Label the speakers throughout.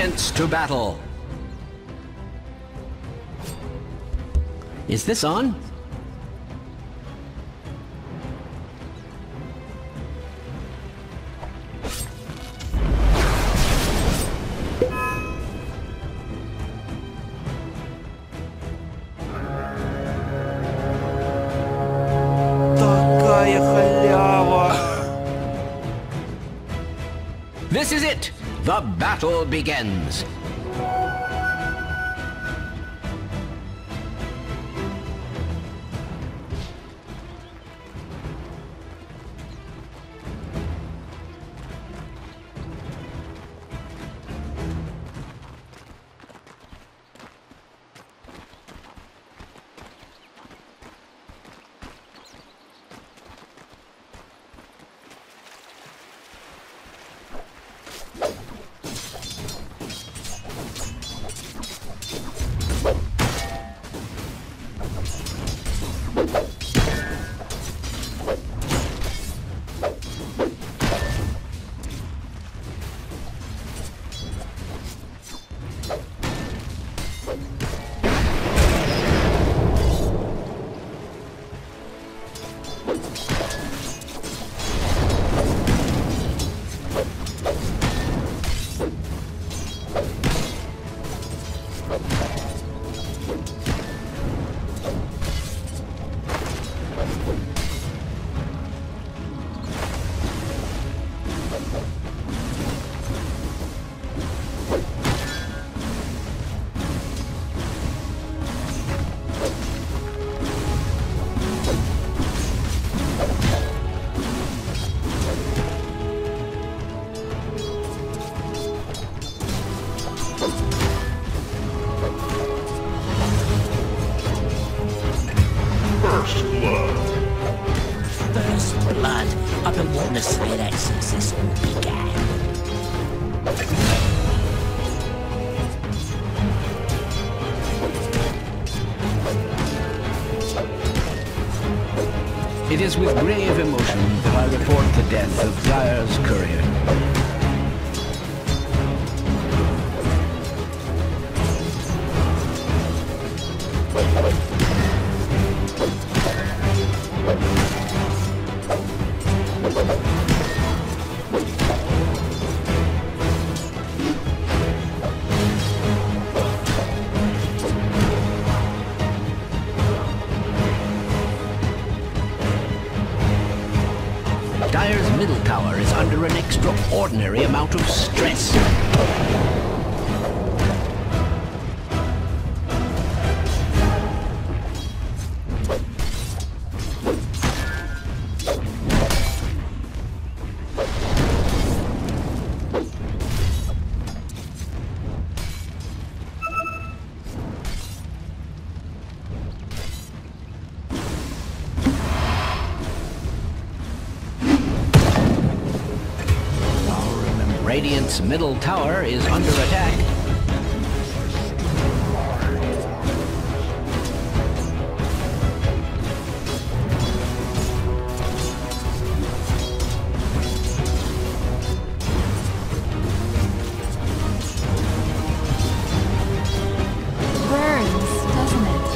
Speaker 1: Commence to battle. Is this on?
Speaker 2: Такая халява!
Speaker 1: This is it! The battle begins! It is with grave emotion that I report the death of Dire's courier. Dire's middle tower is under an extraordinary amount of stress. Radiant's middle tower is under attack.
Speaker 3: Burns, doesn't it?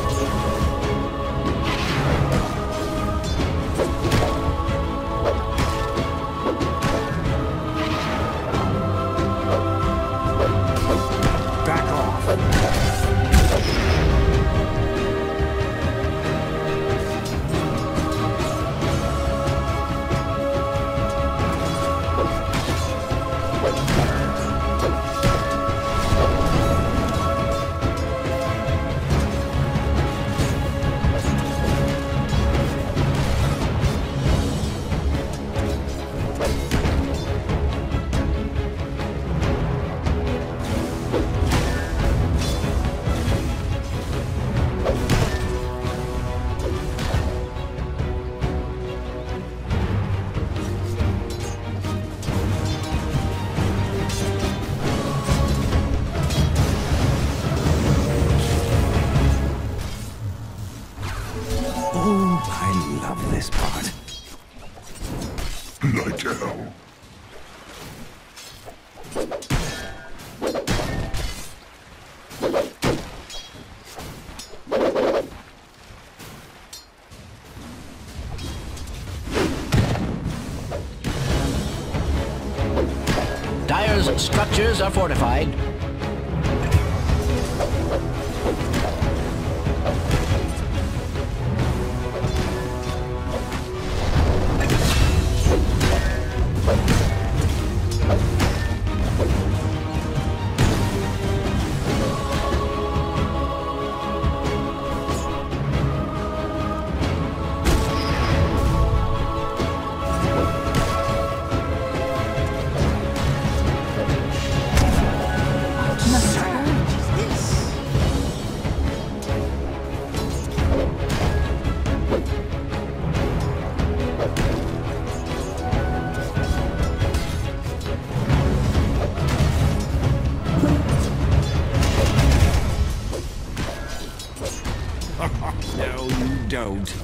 Speaker 2: this part.
Speaker 4: Like hell.
Speaker 1: structures are fortified.
Speaker 2: No, you don't.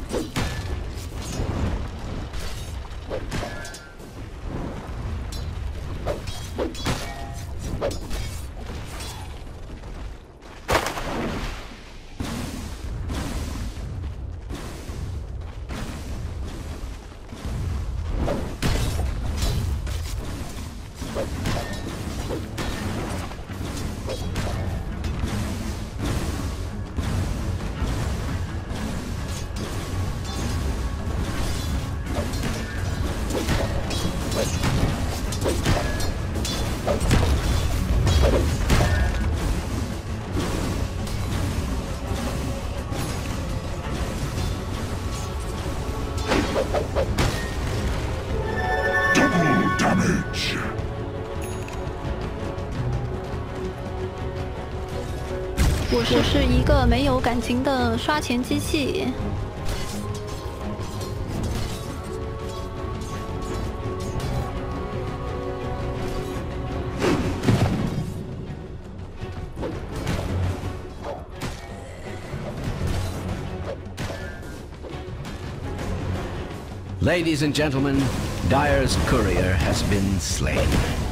Speaker 3: Damage.
Speaker 4: 我是一个没有感情的刷钱机器。
Speaker 1: Ladies and gentlemen, Dire's courier has been slain.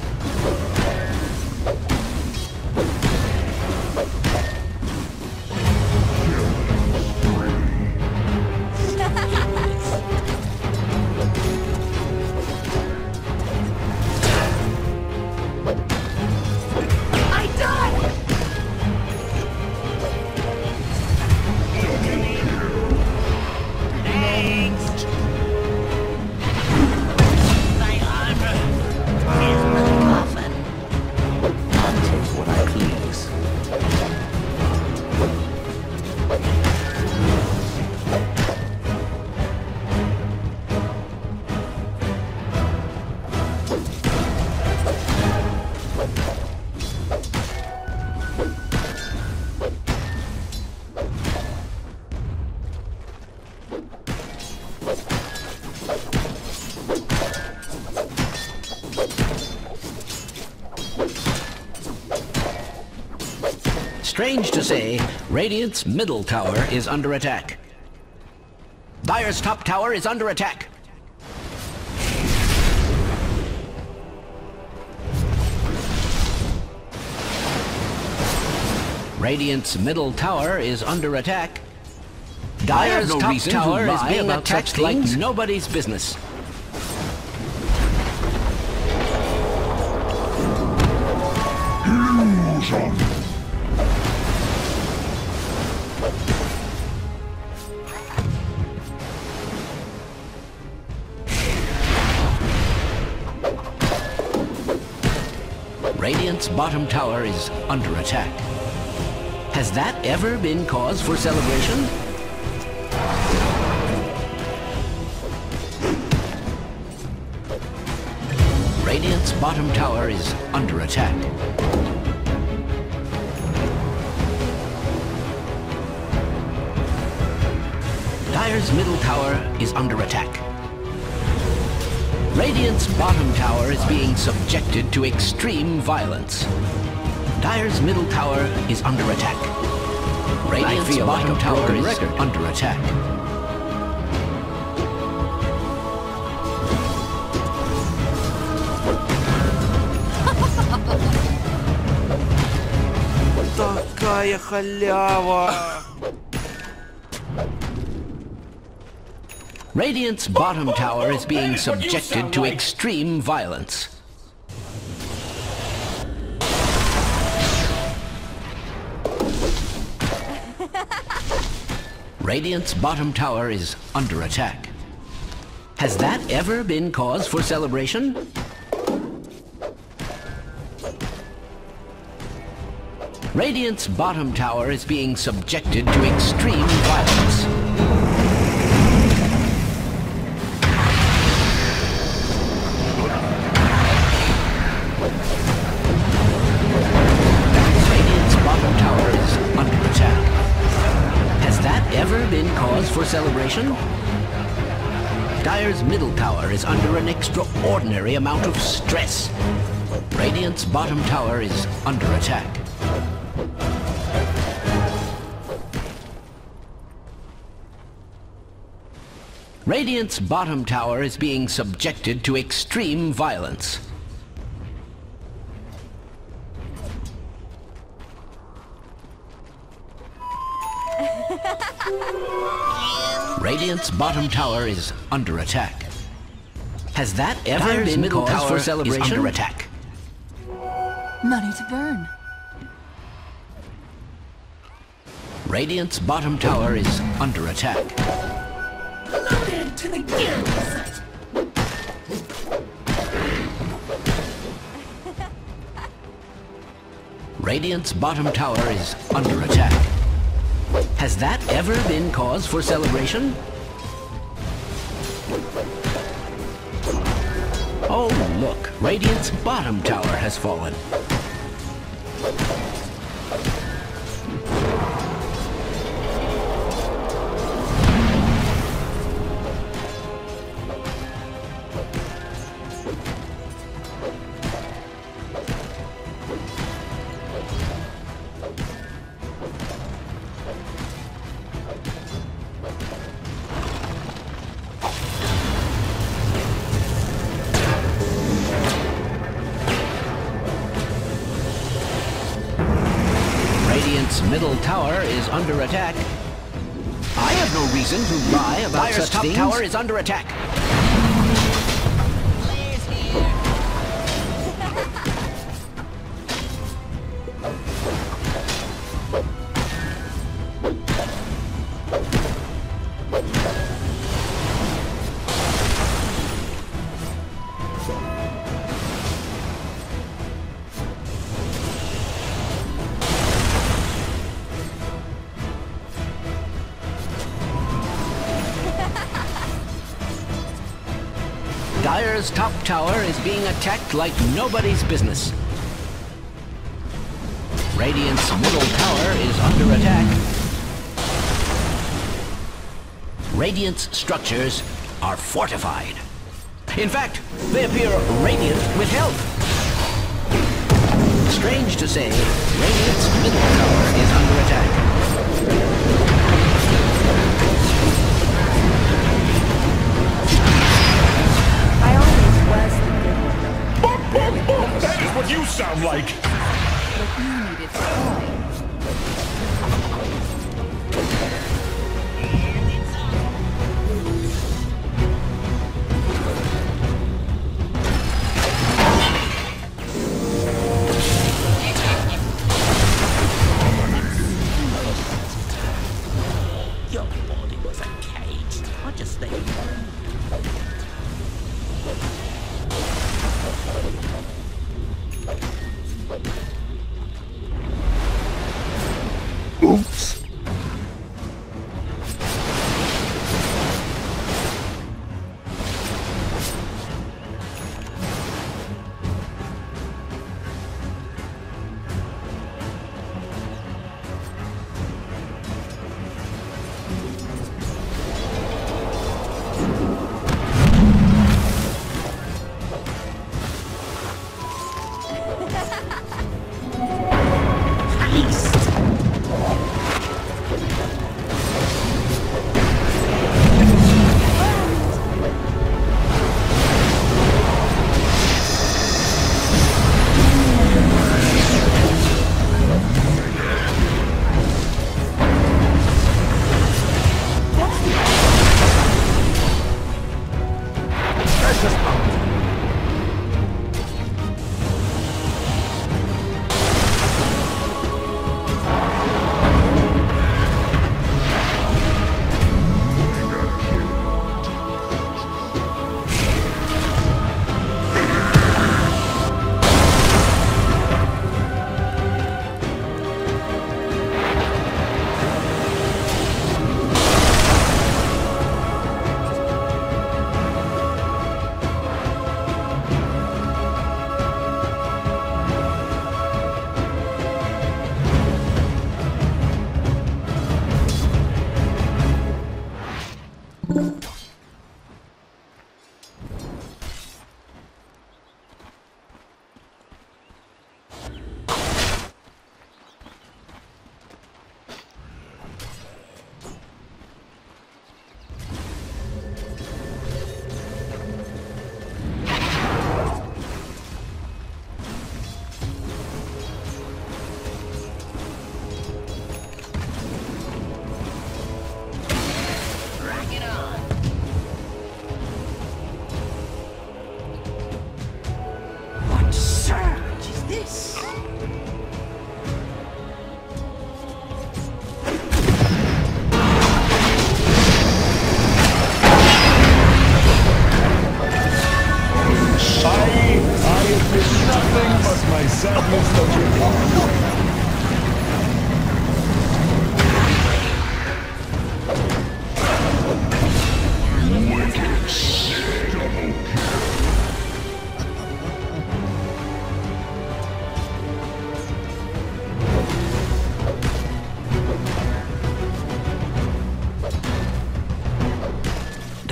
Speaker 1: Strange to say, Radiant's middle tower is under attack. Dire's top tower is under attack. Radiant's middle tower is under attack. Dire's
Speaker 2: no
Speaker 1: top
Speaker 2: reason to
Speaker 1: tower is
Speaker 2: lie
Speaker 1: being
Speaker 2: about such
Speaker 1: attacked like
Speaker 2: things.
Speaker 1: nobody's business.
Speaker 3: Illusion.
Speaker 1: Radiant's bottom tower is under attack. Has that ever been cause for celebration? Radiant's bottom tower is under attack. Dire's middle tower is under attack. Radiant's bottom tower is being subjected to extreme violence. Dire's middle tower is under attack. Radiant's bottom tower is under attack.
Speaker 2: Такая халява!
Speaker 1: Radiant's bottom tower is being subjected to extreme violence. Radiant's bottom tower is under attack. Has that ever been cause for celebration? Radiant's bottom tower is being subjected to extreme violence. Radiant's bottom tower is under attack. Has that ever been cause for celebration? Dire's middle tower is under an extraordinary amount of stress. Radiant's bottom tower is under attack. Radiant's bottom tower is being subjected to extreme violence. Radiant's bottom tower is under attack. Has that ever been cause for celebration? Is under attack.
Speaker 3: Money to burn.
Speaker 1: Radiant's bottom tower is under attack.
Speaker 3: Loaded to the gills.
Speaker 1: Radiant's bottom tower is under attack. Has that ever been cause for celebration? Oh, look. Radiant's bottom tower has fallen. Radiant's middle tower is under attack. I have no reason to lie about such things. Dire's top tower is under attack. Dire's top tower is being attacked like nobody's business. Radiant's middle tower is under attack. Radiant's structures are fortified. In fact, they appear radiant with health. Strange to say, Radiant's middle tower is under attack.
Speaker 5: That is what you sound like!
Speaker 3: But you needed time.
Speaker 6: Your body was a cage. I just think.
Speaker 5: Oops.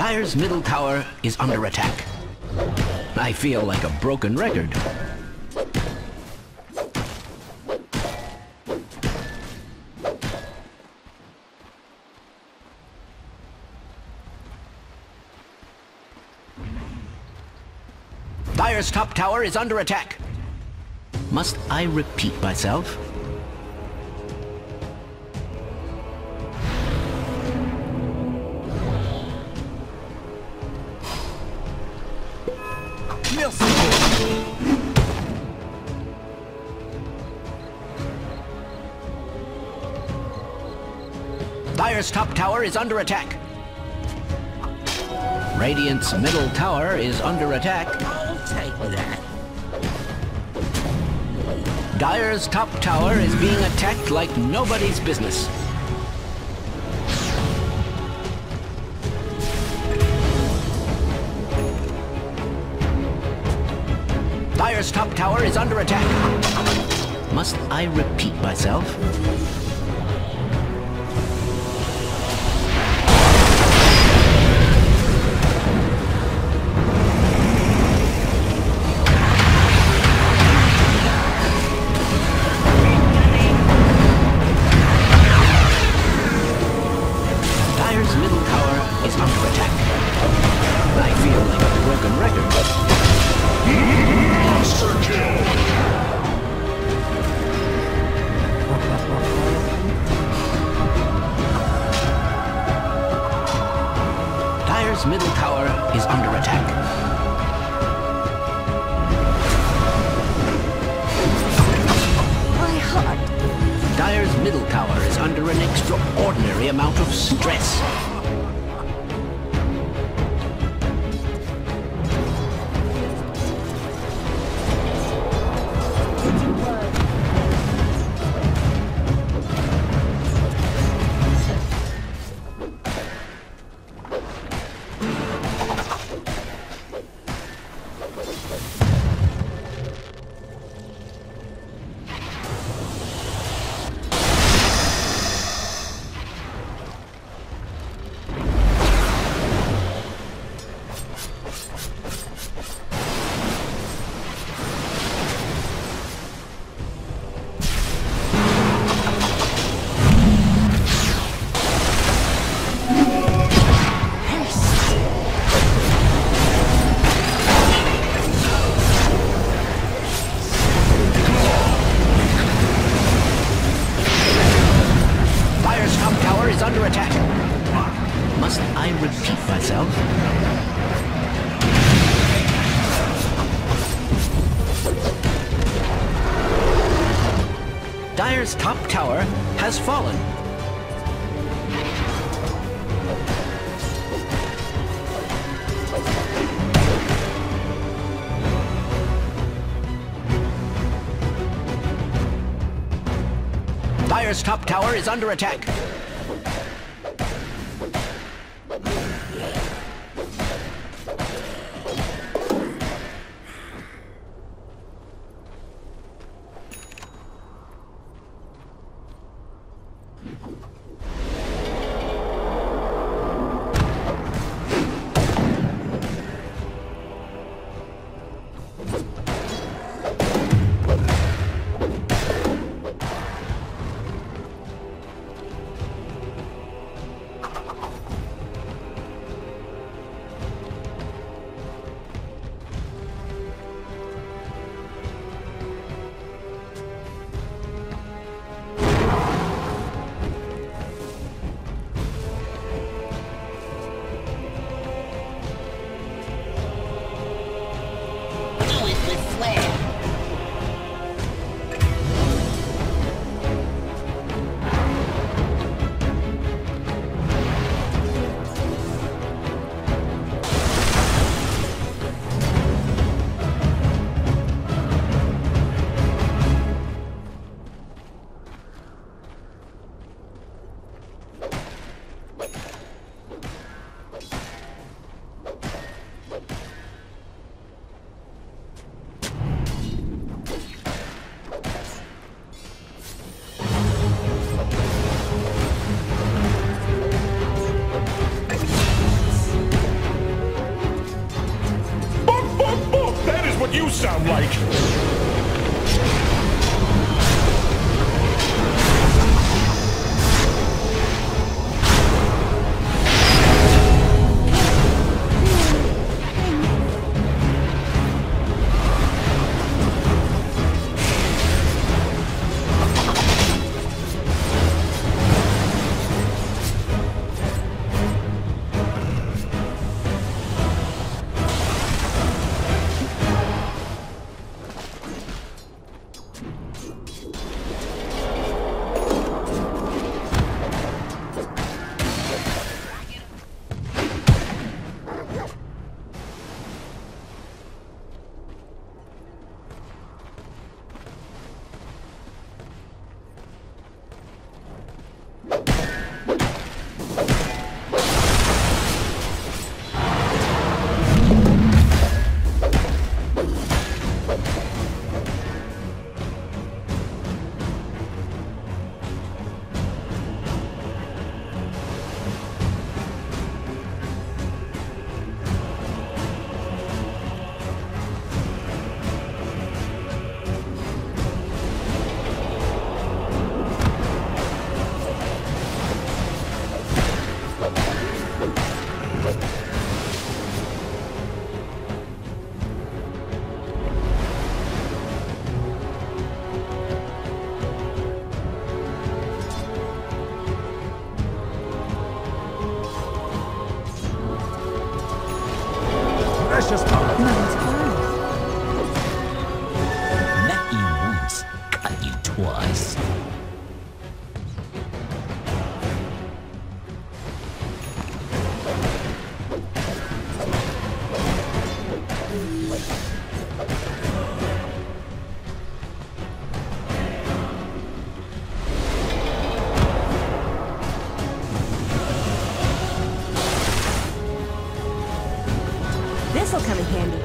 Speaker 1: Dire's middle tower is under attack. I feel like a broken record. Dire's top tower is under attack. Must I repeat myself? Dire's top tower is under attack. Radiant's middle tower is under attack.
Speaker 6: I'll take that.
Speaker 1: Dire's top tower is being attacked like nobody's business. Dire's top tower is under attack. Must I repeat myself? Dire's middle tower is under attack. I feel like a broken record.
Speaker 5: Monster kill!
Speaker 1: Dire's middle tower is under attack.
Speaker 3: My heart.
Speaker 1: Dire's middle tower is under an extraordinary amount of stress. Under attack. Must I repeat myself? Dire's top tower has fallen. Dire's top tower is under attack.
Speaker 5: precious power.
Speaker 3: Money to burn.
Speaker 6: Let you once, cut you twice.
Speaker 7: This'll come in handy.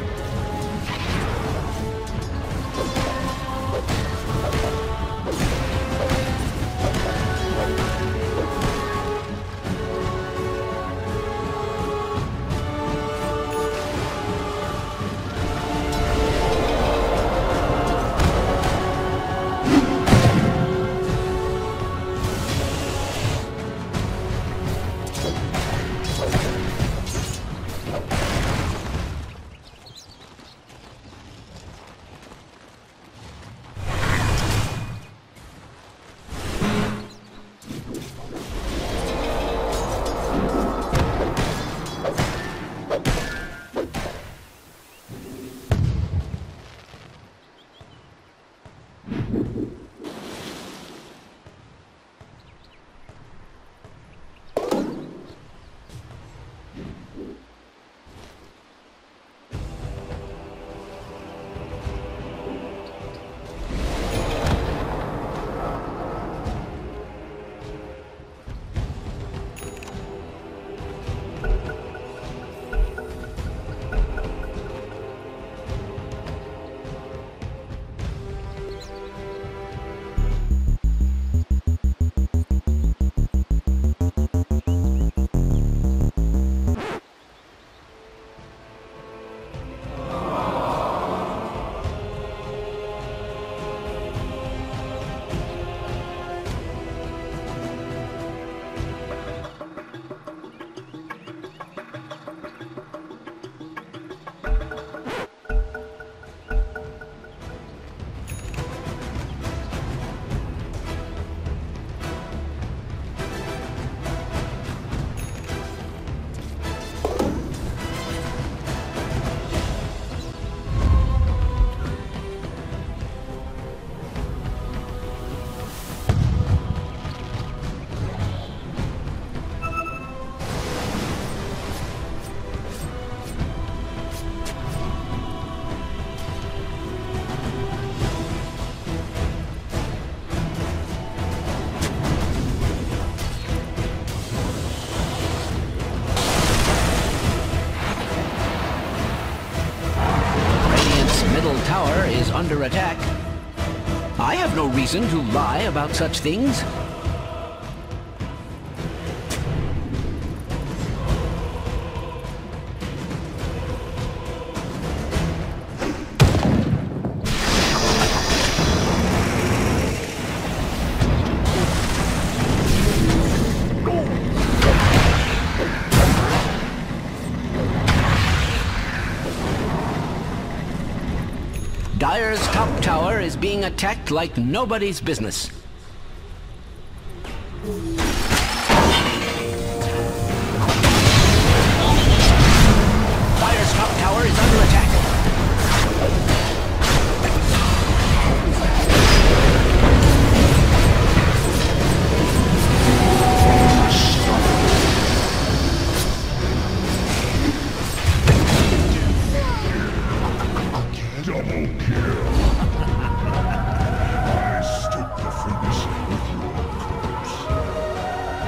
Speaker 1: Tower is under attack. I have no reason to lie about such things. Dire's top tower is being attacked like nobody's business. Dire's top tower is under attack.
Speaker 5: Double kill. I stood the finish with your corpse.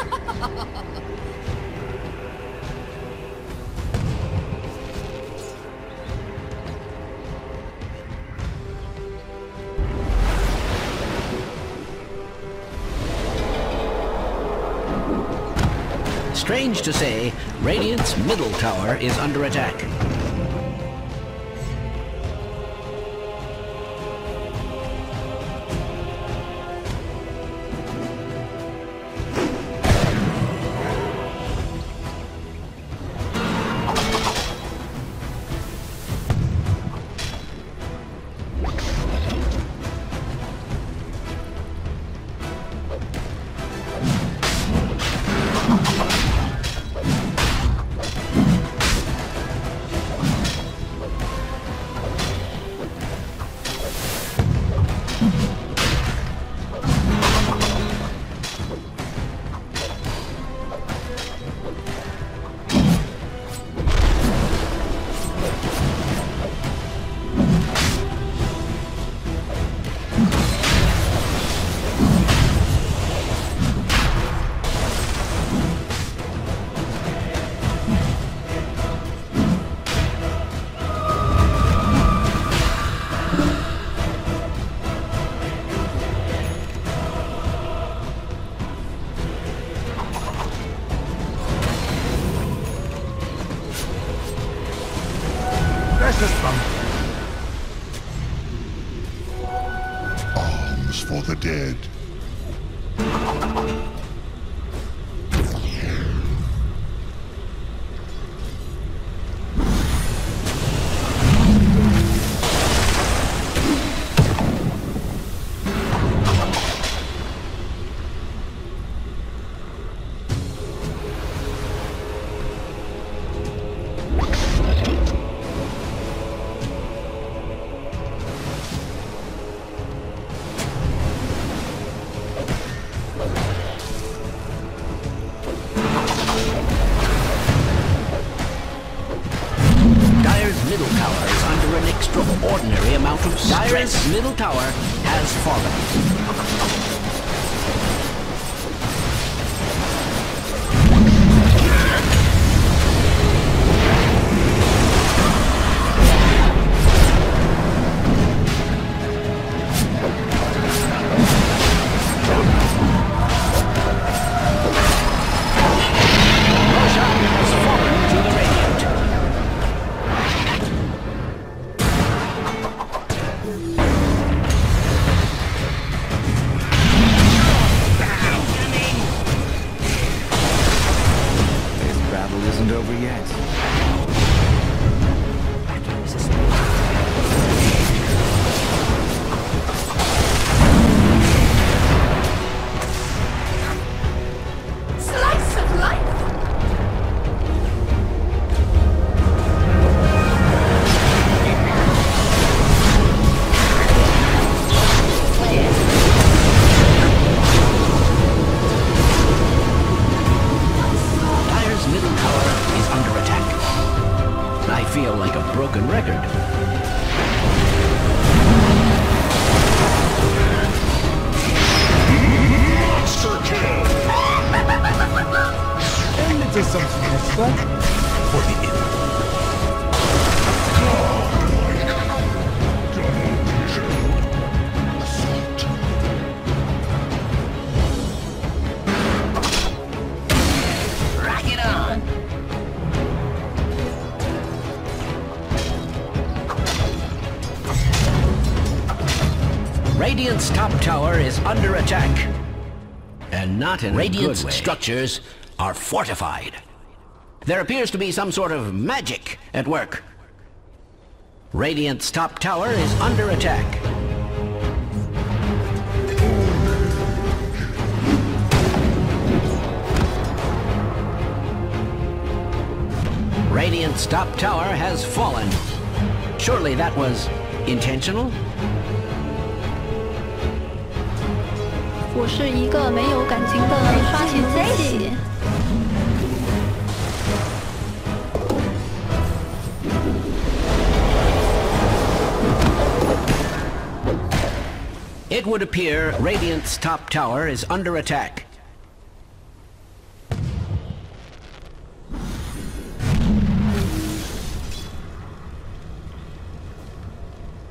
Speaker 1: Strange to say, Radiant's middle tower is under attack.
Speaker 5: Arms for the dead.
Speaker 1: Middle tower is under an extraordinary amount of stress. Dire's middle tower has fallen.
Speaker 2: Isn't over yet.
Speaker 3: Slice of life!
Speaker 1: I feel like a broken record.
Speaker 5: Monster kill!
Speaker 2: A little something extra for the enemy.
Speaker 1: Radiant's top tower is under attack. And not in Radiant's structures are fortified. There appears to be some sort of magic at work. Radiant's top tower is under attack. Radiant's top tower has fallen. Surely that was intentional?
Speaker 4: 我是一个没有感情的刷钱机器。
Speaker 1: It would appear Radiant's top tower is under attack.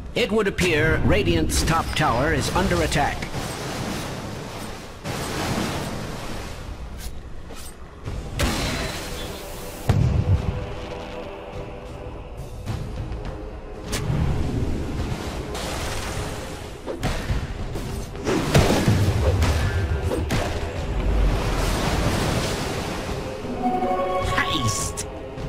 Speaker 1: It would appear Radiant's top tower is under attack.
Speaker 6: Haste!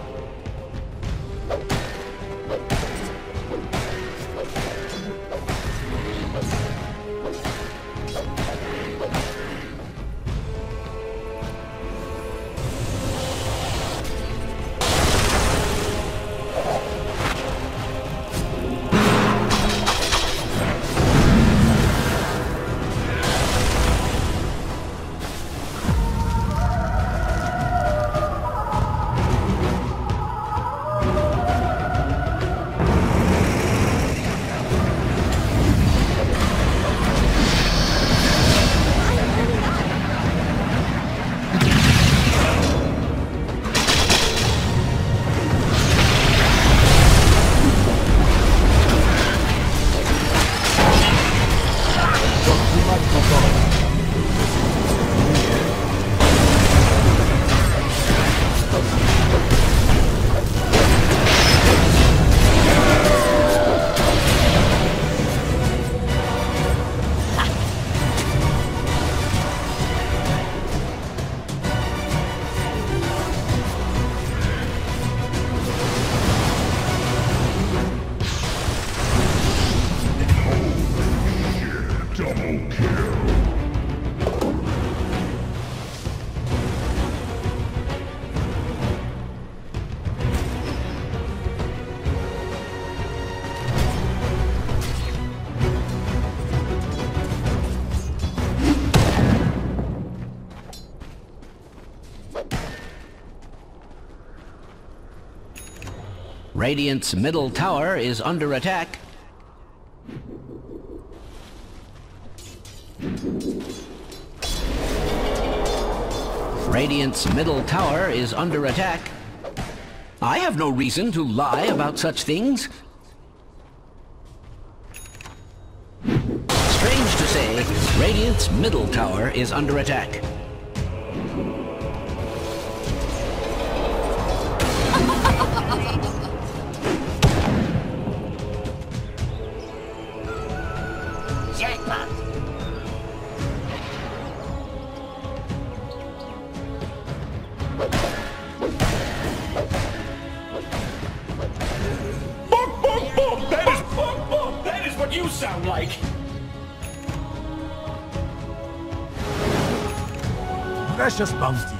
Speaker 5: Double kill.
Speaker 1: Radiant's middle tower is under attack. Radiant's middle tower is under attack. I have no reason to lie about such things. Strange to say, Radiant's middle tower is under attack.
Speaker 6: Jackpot!
Speaker 2: That is what you sound like.
Speaker 8: Precious bounty.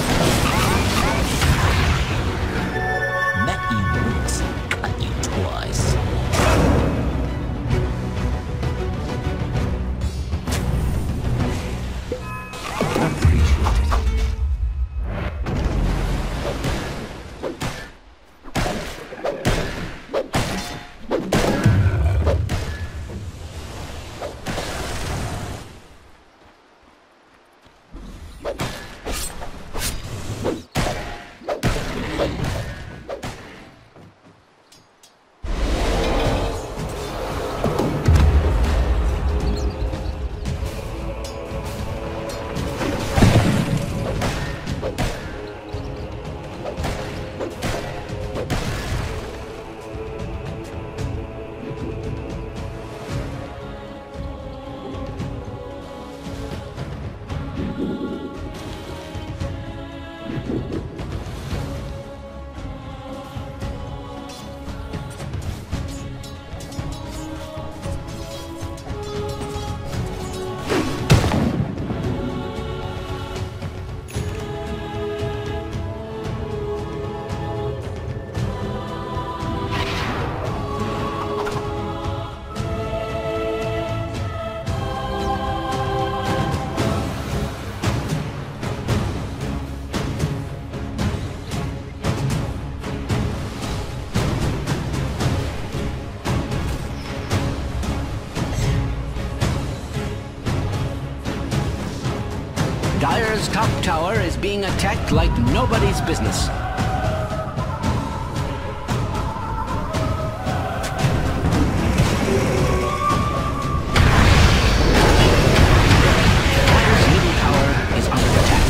Speaker 6: Met you once, cut you twice.
Speaker 1: Dire's top tower is being attacked like nobody's business. Dire's middle tower is under attack.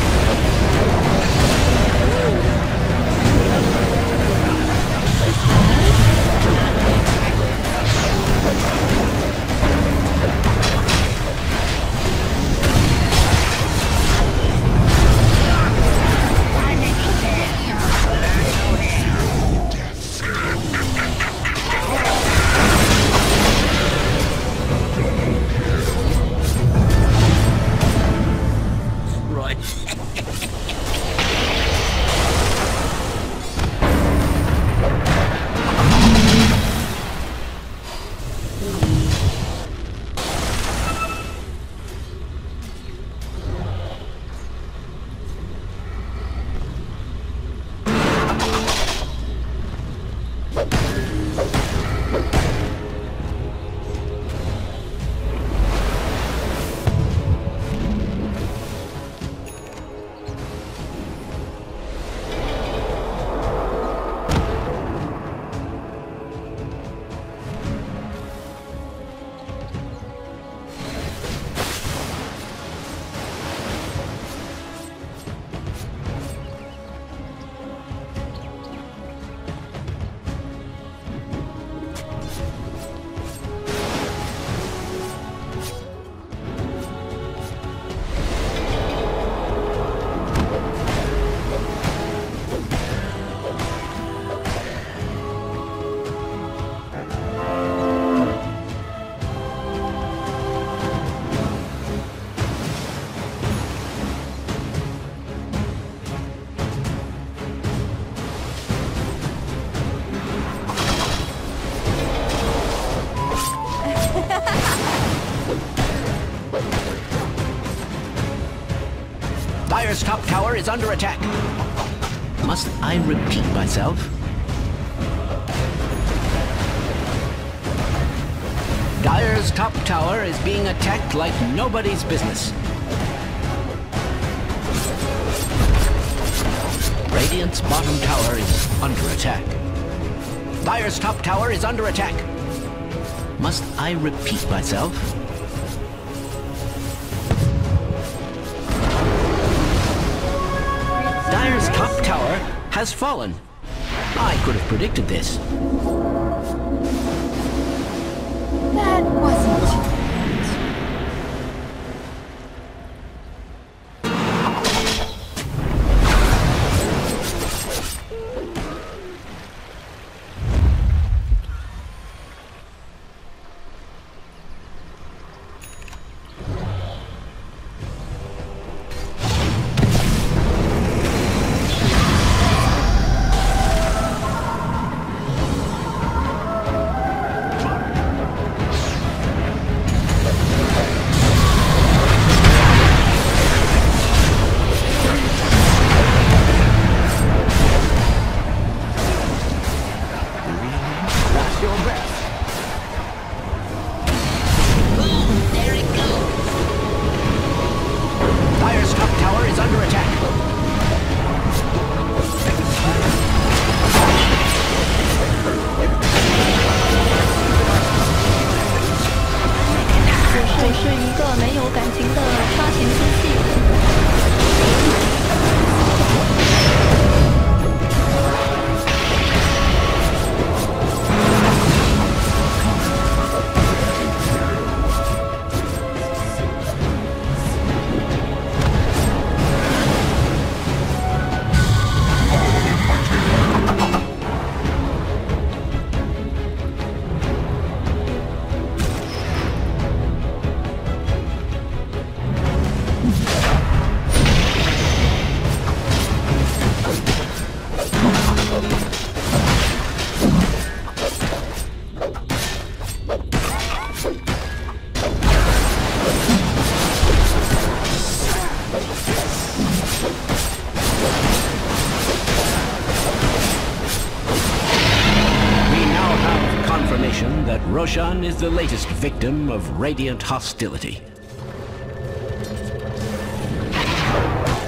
Speaker 1: Dire's top tower is under attack. Must I repeat myself? Dire's top tower is being attacked like nobody's business. Radiant's bottom tower is under attack. Dire's top tower is under attack. Must I repeat myself? Dire's top tower has fallen. I could have predicted this.
Speaker 3: That wasn't too bad.
Speaker 1: That Roshan is the latest victim of Radiant hostility.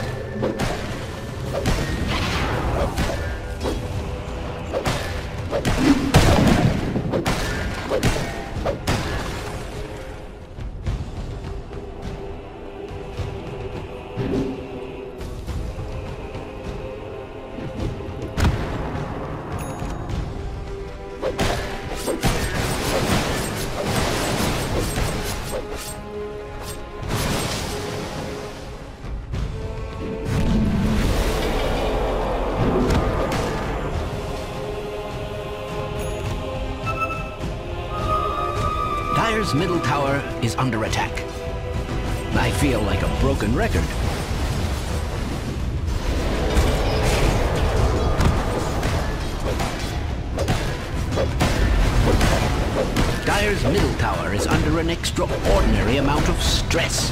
Speaker 1: Dire's middle tower is under attack. I feel like a broken record. Dire's middle tower is under an extraordinary amount of stress.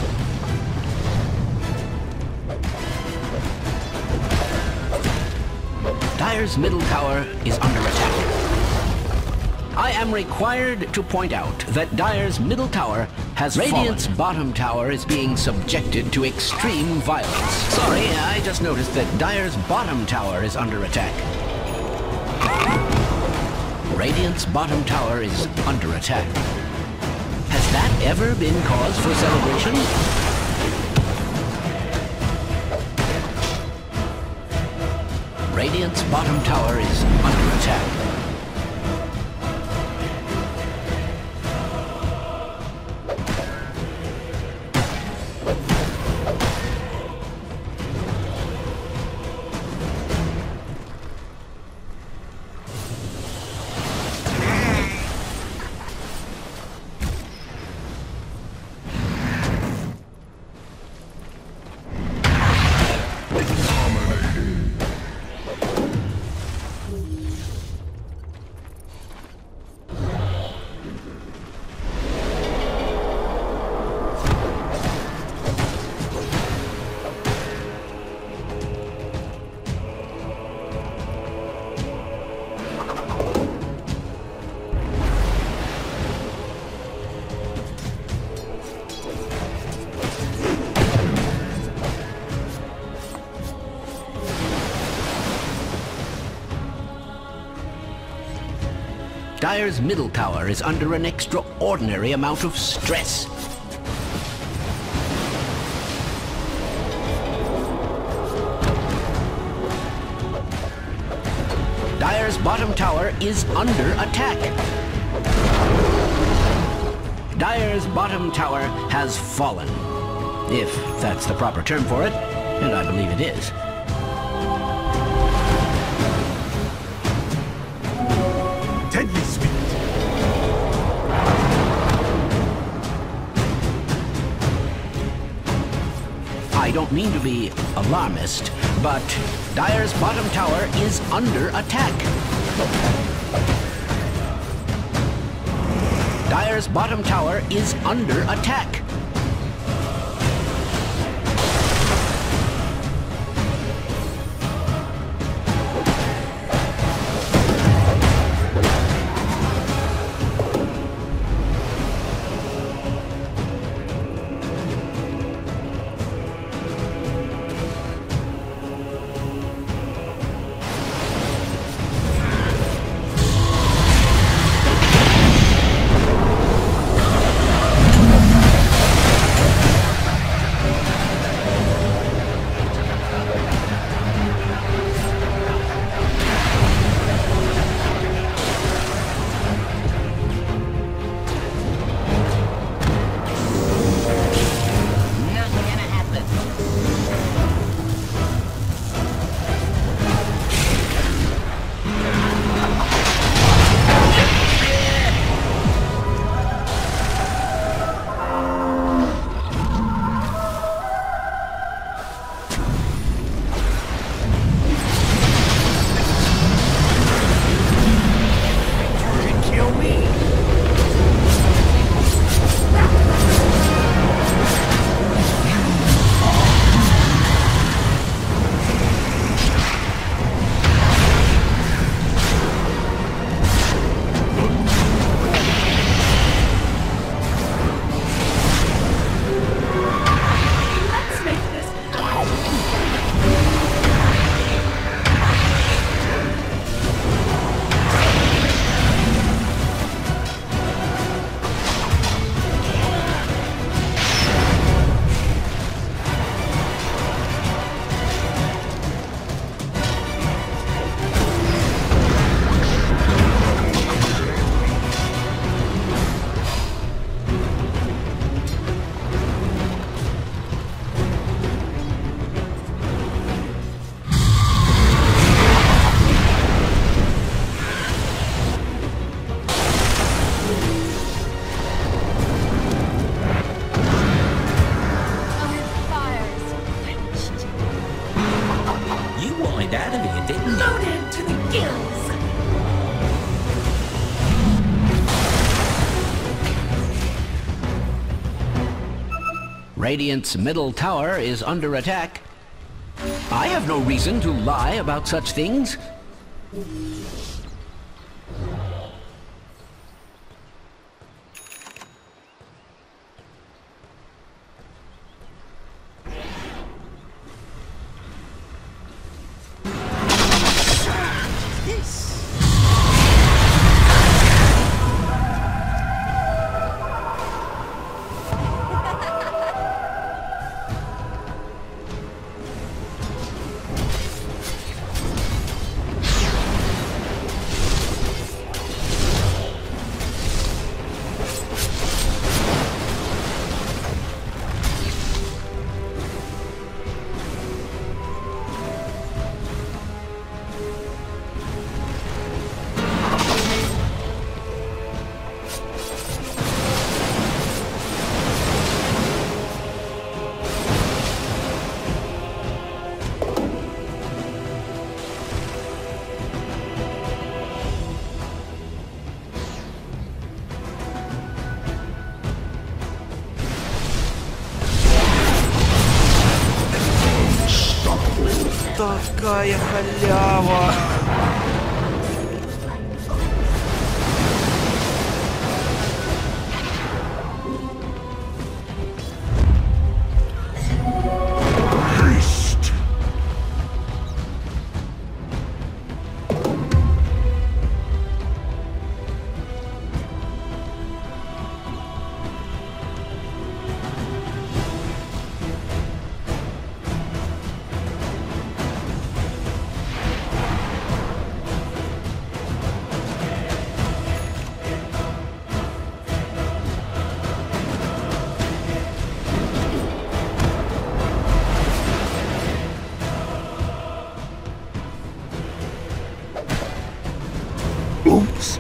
Speaker 1: Dire's middle tower is under attack. I am required to point out that Dire's middle tower has Radiant's bottom tower is being subjected to extreme violence. Sorry, I just noticed that Dire's bottom tower is under attack. Radiant's bottom tower is under attack. Has that ever been cause for celebration? Radiant's bottom tower is under attack. Dire's middle tower is under an extraordinary amount of stress. Dire's bottom tower is under attack. Dire's bottom tower has fallen, if that's the proper term for it, and I believe it is.
Speaker 8: Deadly sweet.
Speaker 1: I don't mean to be alarmist, but Dire's bottom tower is under attack. Dire's bottom tower is under attack. Radiant's middle tower is under attack. I have no reason to lie about such things.
Speaker 9: Такая халява!
Speaker 5: Oops.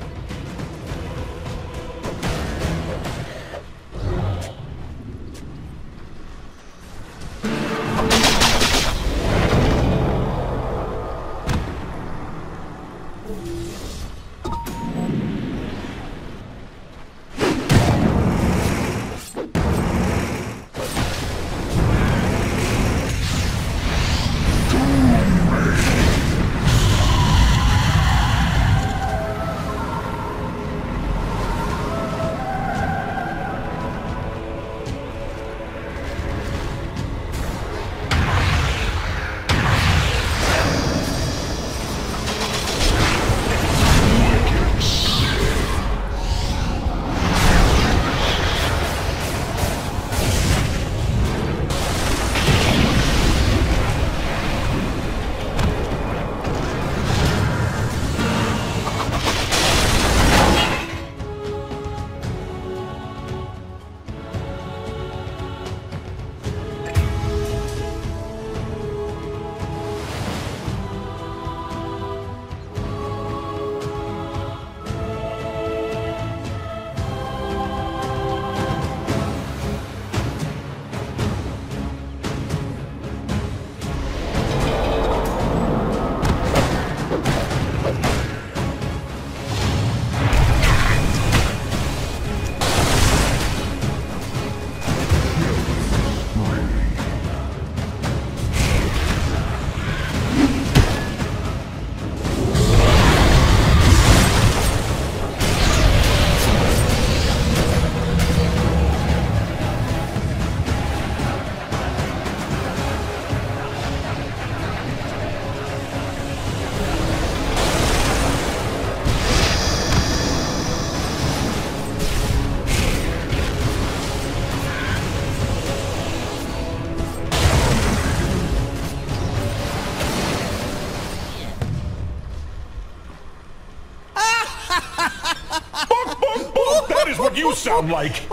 Speaker 8: That is what you sound like!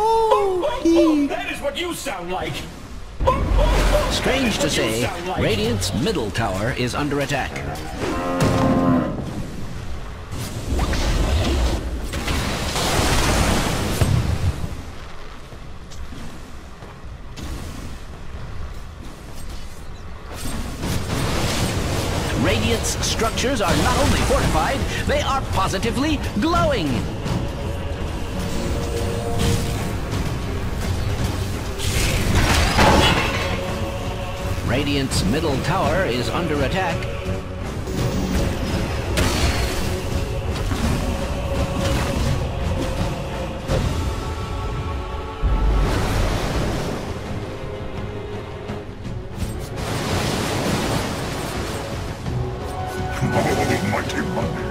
Speaker 8: That is what you sound like!
Speaker 1: Strange to say, Radiant's middle tower is under attack. Radiant's structures are not only fortified, they are positively glowing. Radiant's middle tower is under attack.
Speaker 5: Almighty money.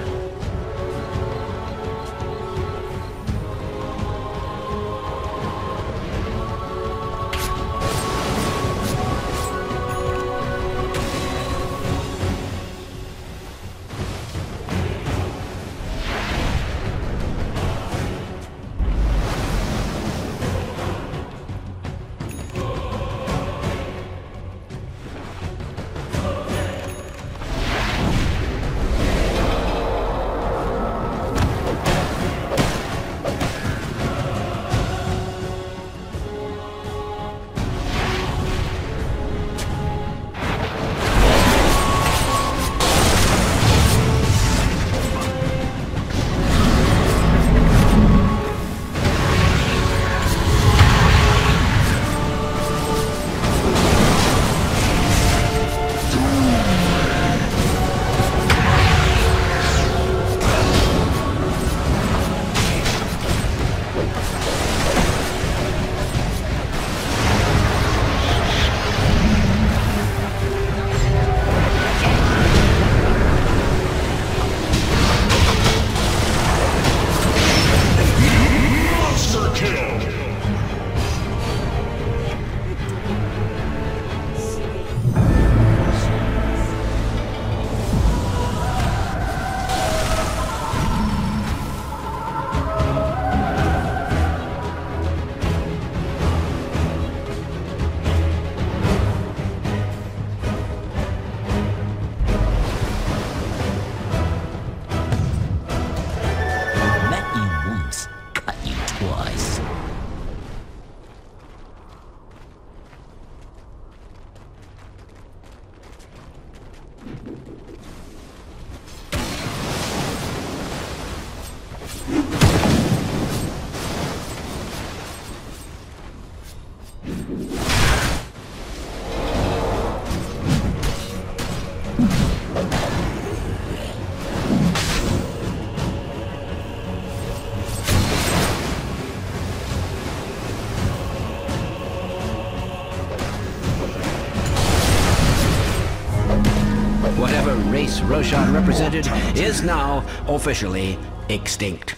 Speaker 1: Whatever race Roshan represented is now officially extinct.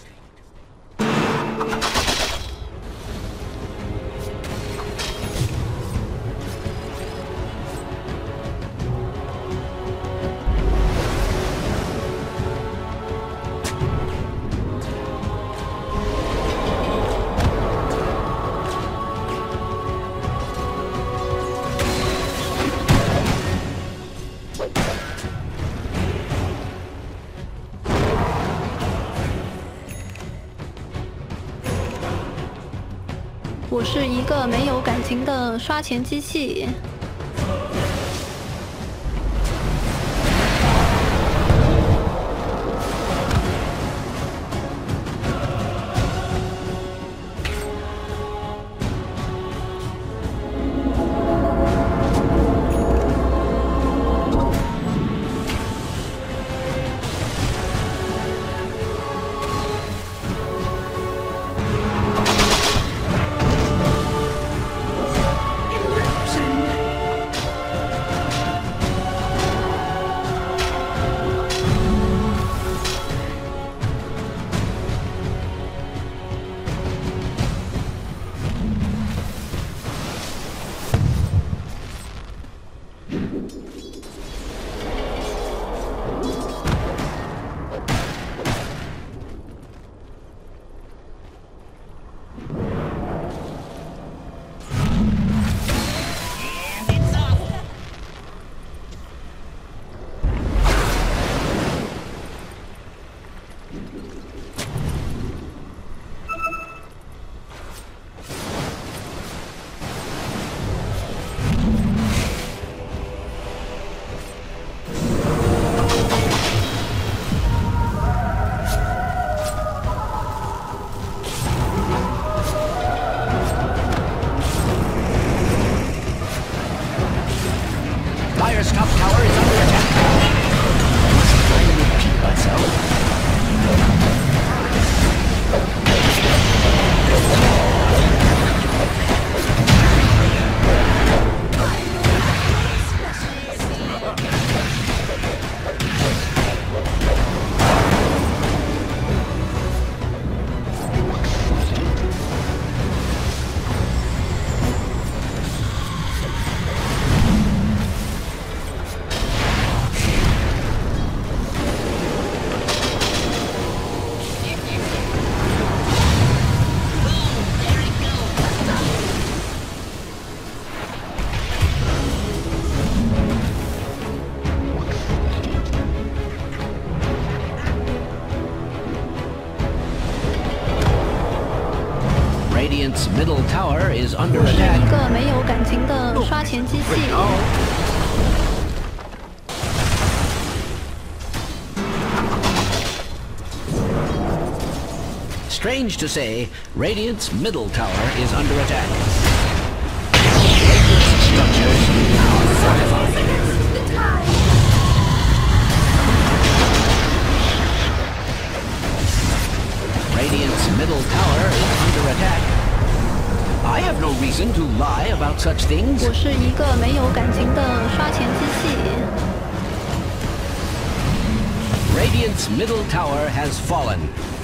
Speaker 4: 我是一个没有感情的刷钱机器。
Speaker 1: Radiant's middle tower is under
Speaker 4: 我是一
Speaker 1: attack.
Speaker 4: 个没有感情的刷钱机器。
Speaker 1: Strange to say, Radiant's middle tower is under attack. Radiant's structures are fortified. Radiant's middle tower is under attack. I have no reason to lie about such things.
Speaker 4: 我是一个没有感情的刷钱机器。
Speaker 1: Radiant's middle tower has fallen.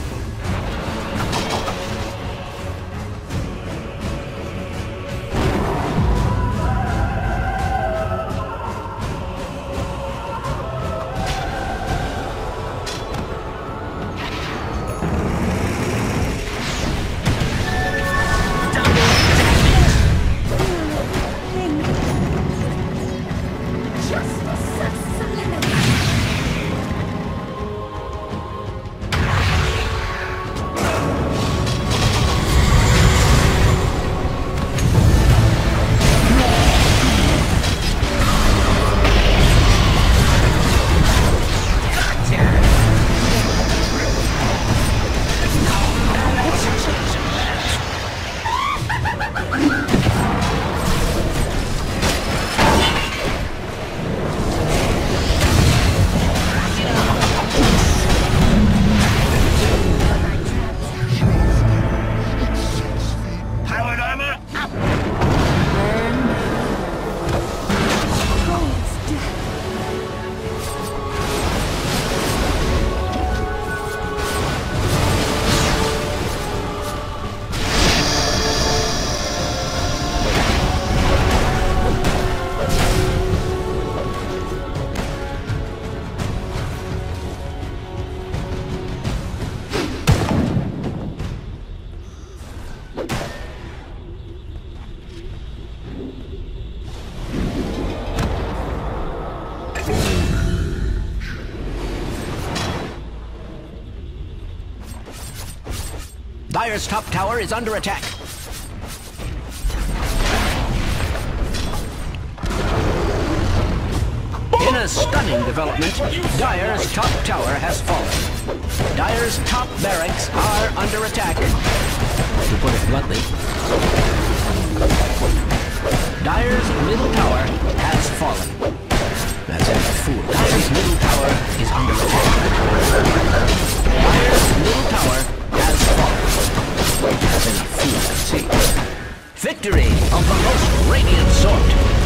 Speaker 1: Dire's top tower is under attack. In a stunning development, Dire's top tower has fallen. Dire's top barracks are under attack. To put it bluntly, Dire's middle tower has fallen. That's a fool. Dire's middle tower is under attack. Dire's middle tower has fallen. That's a fool. See. Victory of the most radiant sort.